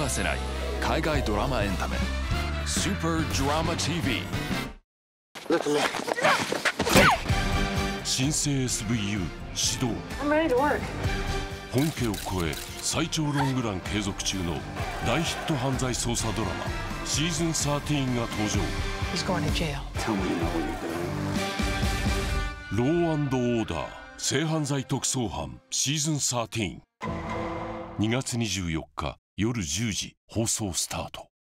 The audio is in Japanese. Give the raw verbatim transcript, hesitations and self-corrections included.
逃せない海外ドラマエンタメスーパードラマ ティーブイ。 新生 エスブイユー 始動。本家を超え最長ロングラン継続中の大ヒット犯罪捜査ドラマシーズンじゅうさんが登場。ロー&オーダー性犯罪特捜班シーズンじゅうさん。にがつにじゅうよっか夜じゅうじ放送スタート。